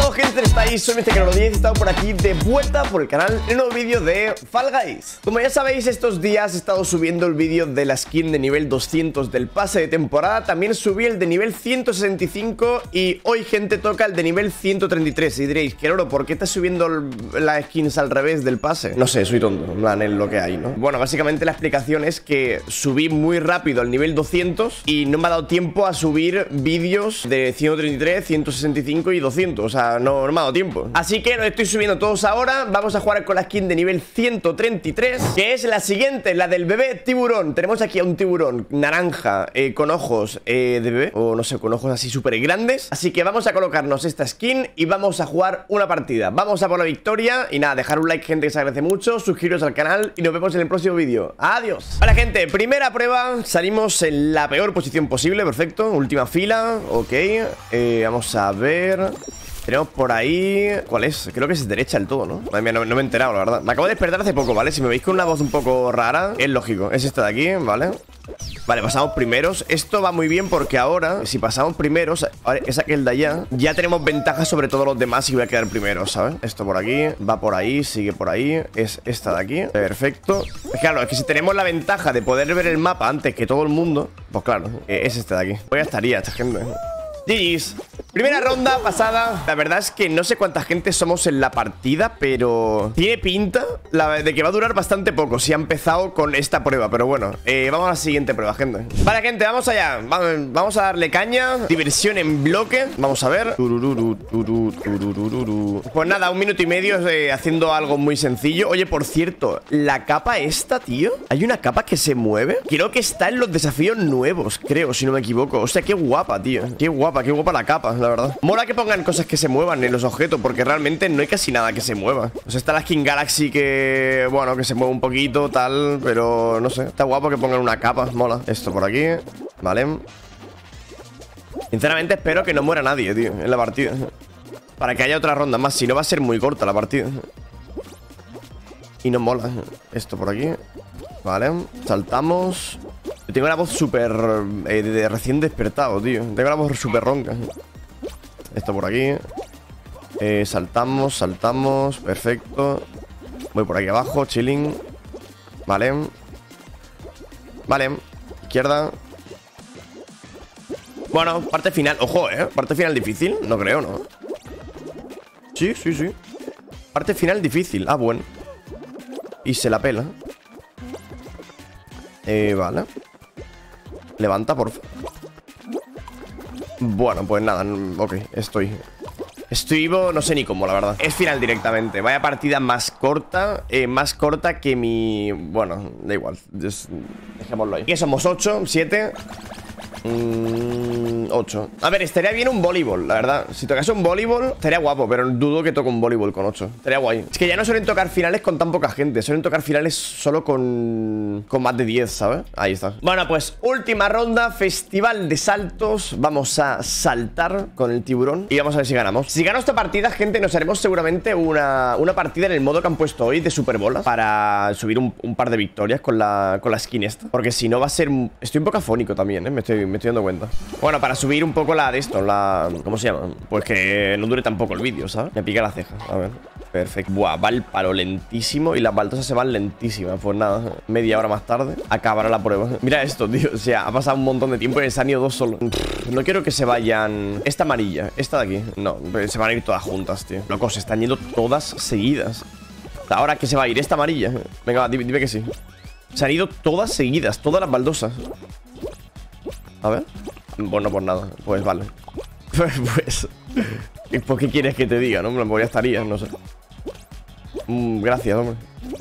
Vamos, gente, estáis, soy Mr. Carolo 10 y he estado por aquí de vuelta por el canal en un nuevo vídeo de Fall Guys. Como ya sabéis, estos días he estado subiendo el vídeo de la skin de nivel 200 del pase de temporada. También subí el de nivel 165 y hoy, gente, toca el de nivel 133. Y diréis, Carolo, ¿por qué estás subiendo las skins al revés del pase? No sé, soy tonto, en plan, es lo que hay, ¿no? Bueno, básicamente la explicación es que subí muy rápido al nivel 200 y no me ha dado tiempo a subir vídeos de 133, 165 y 200. O sea, no me ha dado tiempo. Así que los estoy subiendo todos ahora. Vamos a jugar con la skin de nivel 133, que es la siguiente, la del bebé tiburón. Tenemos aquí a un tiburón naranja con ojos de bebé, o no sé, con ojos así súper grandes. Así que vamos a colocarnos esta skin y vamos a jugar una partida. Vamos a por la victoria. Y nada, dejar un like, gente, que se agradece mucho. Suscribiros al canal y nos vemos en el próximo vídeo. Adiós. Hola, gente, primera prueba. Salimos en la peor posición posible, perfecto. Última fila, ok. Vamos a ver. Tenemos por ahí... ¿Cuál es? Creo que es derecha del todo, ¿no? Madre mía, no me he enterado, la verdad. Me acabo de despertar hace poco, ¿vale? Si me veis con una voz un poco rara, es lógico. Es esta de aquí, ¿vale? Vale, pasamos primeros. Esto va muy bien porque ahora, si pasamos primeros, es aquel de allá, ya tenemos ventaja sobre todos los demás y voy a quedar primero, ¿sabes? Esto por aquí, va por ahí, sigue por ahí. Es esta de aquí, perfecto. Claro, es que si tenemos la ventaja de poder ver el mapa antes que todo el mundo, pues claro, es este de aquí. Pues ya estaría esta gente. GG's. Primera ronda pasada. La verdad es que no sé cuánta gente somos en la partida, pero tiene pinta de que va a durar bastante poco si ha empezado con esta prueba. Pero bueno, vamos a la siguiente prueba, gente. Vale, gente, vamos allá. Vamos a darle caña. Diversión en bloque. Vamos a ver. Pues nada, 1 minuto y medio haciendo algo muy sencillo. Oye, por cierto, la capa esta, tío, hay una capa que se mueve. Creo que está en los desafíos nuevos, creo, si no me equivoco. O sea, qué guapa, tío. Qué guapa la capa, la verdad. Mola que pongan cosas que se muevan en los objetos, porque realmente no hay casi nada que se mueva. O sea, está la skin Galaxy que, bueno, que se mueve un poquito, tal, pero no sé. Está guapo que pongan una capa, mola. Esto por aquí, vale. Sinceramente espero que no muera nadie, tío, en la partida, para que haya otra ronda más, si no va a ser muy corta la partida. Y no mola. Esto por aquí, vale. Saltamos. Yo tengo la voz súper de recién despertado, tío. Tengo la voz súper ronca. Esto por aquí. Saltamos. Perfecto. Voy por aquí abajo, chilling. Vale. Izquierda. Bueno, parte final. Ojo, parte final difícil. No creo, ¿no? Sí. Parte final difícil. Ah, bueno. Y se la pela. Vale. Levanta, por favor. Bueno, pues nada, ok, estoy vivo, no sé ni cómo, la verdad. Es final directamente, vaya partida más corta. Más corta que mi... Bueno, da igual, dejémoslo ahí. ¿Qué somos? ¿8? ¿7? 8. A ver, estaría bien un voleibol, la verdad. Si tocase un voleibol, estaría guapo, pero dudo que toque un voleibol con 8. Estaría guay. Es que ya no suelen tocar finales con tan poca gente. Suelen tocar finales solo con más de 10, ¿sabes? Ahí está. Bueno, pues última ronda, festival de saltos. Vamos a saltar con el tiburón y vamos a ver si ganamos. Si gano esta partida, gente, nos haremos seguramente una partida en el modo que han puesto hoy de Super Bolas, para subir un par de victorias con la skin esta. Porque si no va a ser... Estoy un poco afónico también, me estoy dando cuenta. Bueno, para subir un poco la de esto, ¿cómo se llama? Pues que no dure tampoco el vídeo, ¿sabes? Me pica la ceja, a ver. Perfecto. Buah, va el palo lentísimo y las baldosas se van lentísimas. Pues nada, media hora más tarde acabará la prueba. Mira esto, tío, o sea, ha pasado un montón de tiempo y se han ido 2 solo. No quiero que se vayan... Esta amarilla, esta de aquí. No, se van a ir todas juntas, tío. Loco, se están yendo todas seguidas. Ahora que se va a ir esta amarilla. Venga, va, dime que sí. Se han ido todas seguidas, todas las baldosas. A ver. Bueno, pues nada, pues vale. Pues ¿qué quieres que te diga, no? Pues ya estaría, no sé. Gracias, hombre.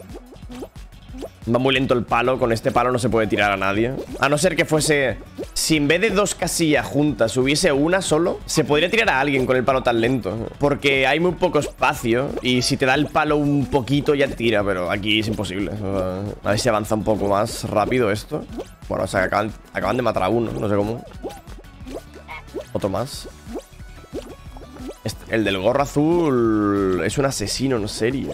Va muy lento el palo. Con este palo no se puede tirar a nadie. A no ser que fuese... Si en vez de 2 casillas juntas hubiese una solo, se podría tirar a alguien con el palo tan lento. Porque hay muy poco espacio y si te da el palo un poquito ya te tira. Pero aquí es imposible. A ver si avanza un poco más rápido esto. Bueno, o sea, acaban de matar a uno. No sé cómo. Otro más. El del gorro azul es un asesino en serie,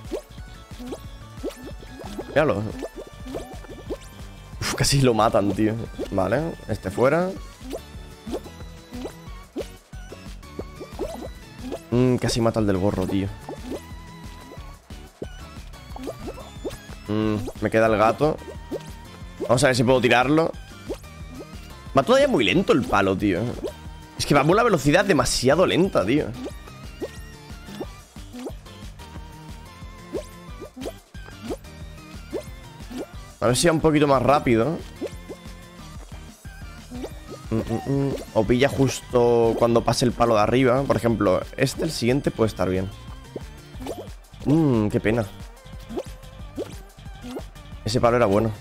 Míralo. Uf, casi lo matan, tío. Vale, este fuera. Casi mata al del gorro, tío. Me queda el gato. Vamos a ver si puedo tirarlo. Va todavía muy lento el palo, tío. Es que va a una velocidad demasiado lenta, tío. A ver si va un poquito más rápido. O pilla justo cuando pase el palo de arriba. Por ejemplo, el siguiente puede estar bien. Qué pena. Ese palo era bueno.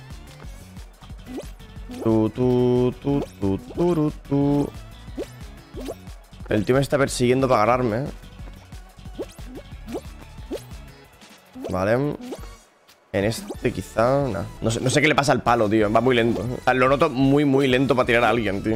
El tío me está persiguiendo para agarrarme. Vale. En este quizá... No. No sé qué le pasa al palo, tío. Va muy lento. O sea, lo noto muy, muy lento para tirar a alguien, tío.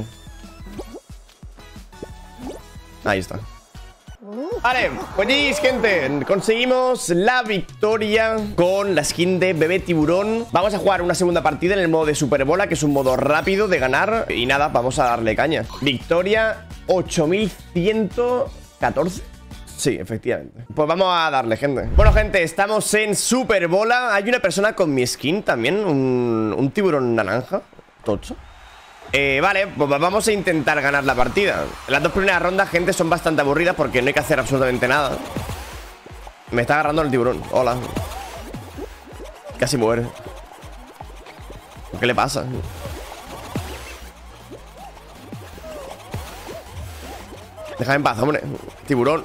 Ahí está. Vale, pues gente, conseguimos la victoria con la skin de bebé tiburón. Vamos a jugar una segunda partida en el modo de Superbola, que es un modo rápido de ganar. Y nada, vamos a darle caña. Victoria 8114. Sí, efectivamente. Pues vamos a darle, gente. Bueno, gente, estamos en Superbola. Hay una persona con mi skin también. Un tiburón naranja. Tocho. Vale, pues vamos a intentar ganar la partida. Las dos primeras rondas, gente, son bastante aburridas porque no hay que hacer absolutamente nada. Me está agarrando el tiburón. Hola. Casi muere. ¿Qué le pasa? Déjame en paz, hombre. Tiburón.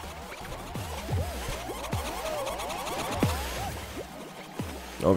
Ok.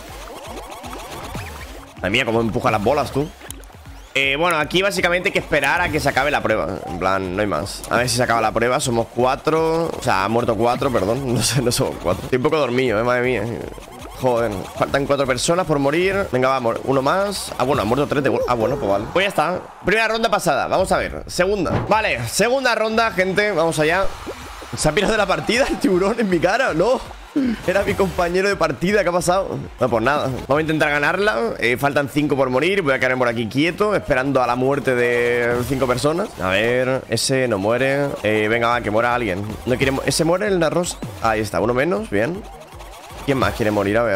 Madre mía, cómo empuja las bolas, tú. Bueno, aquí básicamente hay que esperar a que se acabe la prueba. En plan, no hay más. A ver si se acaba la prueba. Somos 4. O sea, han muerto 4, perdón. No sé, no somos 4. Estoy un poco dormido, madre mía. Joder, faltan 4 personas por morir. Venga, vamos, uno más. Ah, bueno, han muerto 3 de... Ah, bueno, pues vale. Pues ya está. Primera ronda pasada, vamos a ver. Segunda. Vale, segunda ronda, gente. Vamos allá. ¿Se ha pirado de la partida el tiburón en mi cara? No. Era mi compañero de partida, ¿qué ha pasado? No, pues nada, vamos a intentar ganarla. Faltan 5 por morir, voy a quedarme por aquí quieto, esperando a la muerte de 5 personas. A ver, ese no muere. Venga, va, que muera alguien. No quiere... ¿Ese muere el arroz? Ahí está, uno menos, bien. ¿Quién más quiere morir? A ver.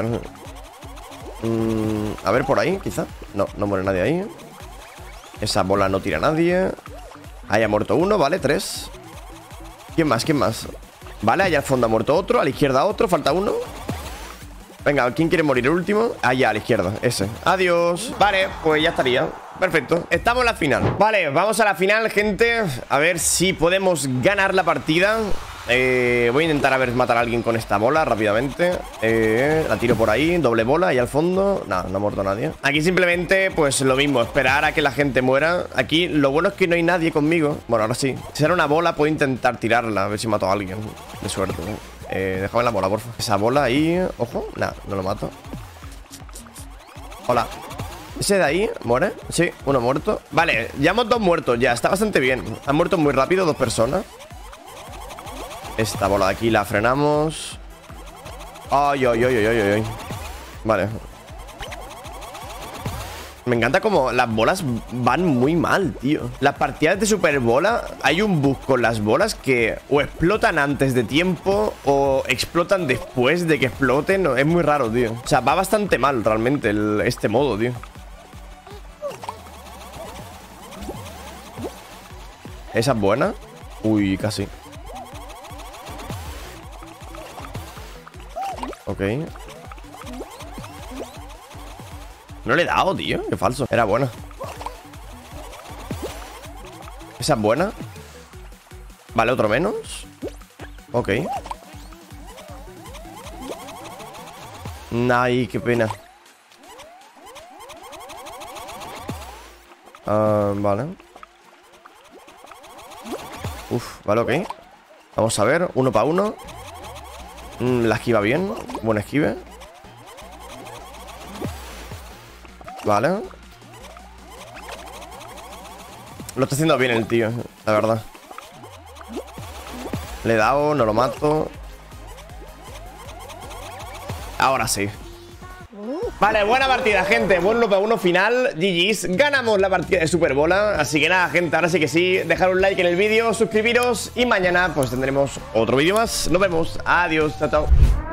A ver, por ahí, quizá. No, no muere nadie ahí. Esa bola no tira a nadie. Ahí ha muerto uno, vale, 3. ¿Quién más? ¿Quién más? Vale, allá al fondo ha muerto otro. A la izquierda otro, falta uno. Venga, ¿quién quiere morir el último? Allá a la izquierda, ese. Adiós. Vale, pues ya estaría. Perfecto, estamos en la final. Vale, vamos a la final, gente. A ver si podemos ganar la partida. Voy a intentar a ver matar a alguien con esta bola rápidamente. La tiro por ahí, doble bola y al fondo. Nada, no ha muerto nadie. Aquí simplemente, pues lo mismo, esperar a que la gente muera. Aquí lo bueno es que no hay nadie conmigo. Bueno, ahora sí. Si era una bola, puedo intentar tirarla, a ver si mato a alguien. De suerte, déjame la bola, porfa. Esa bola ahí, ojo. Nada, no lo mato. Hola. ¿Ese de ahí muere? Sí, uno muerto. Vale, ya hemos 2 muertos ya, está bastante bien. Han muerto muy rápido 2 personas. Esta bola de aquí la frenamos. Ay, ay, ay, ay, ay, ay. Vale. Me encanta como las bolas van muy mal, tío. Las partidas de Superbola, hay un bug con las bolas que o explotan antes de tiempo o explotan después de que exploten. Es muy raro, tío. O sea, va bastante mal realmente este modo, tío. ¿Esa es buena? Uy, casi. Ok. No le he dado, tío. Qué falso. Era buena. ¿Esa es buena? Vale, otro menos. Ok. Ay, qué pena. Vale. Uf, vale, ok. Vamos a ver, 1 para 1. La esquiva bien. Buen esquive. Vale. Lo está haciendo bien el tío, la verdad. Le he dado, no lo mato. Ahora sí. Vale, buena partida, gente. Buen 1-1 final. GG's. Ganamos la partida de Super Bola. Así que nada, gente, ahora sí que sí. Dejar un like en el vídeo, suscribiros y mañana pues tendremos otro vídeo más. Nos vemos. Adiós. Chao, chao.